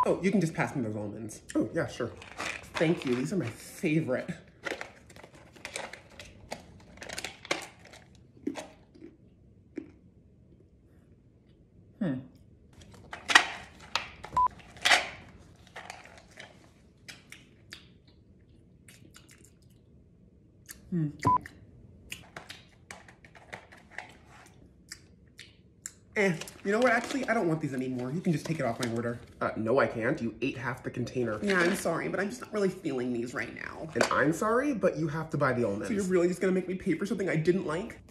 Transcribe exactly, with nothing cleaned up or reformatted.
Oh, you can just pass me those almonds. Oh, yeah, sure. Thank you. These are my favorite. Hmm. Hmm. Eh, you know what? Actually, I don't want these anymore. You can just take it off my order. Uh, no, I can't. You ate half the container. Yeah, I'm sorry, but I'm just not really feeling these right now. And I'm sorry, but you have to buy the almonds. So you're really just gonna make me pay for something I didn't like?